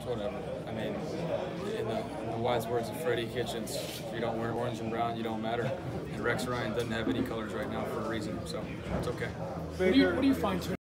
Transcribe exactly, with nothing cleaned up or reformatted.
whatever. I mean, in the, in the wise words of Freddie Kitchens, if you don't wear orange and brown, you don't matter. And Rex Ryan doesn't have any colors right now for a reason, so it's okay. What do you, what do you find too?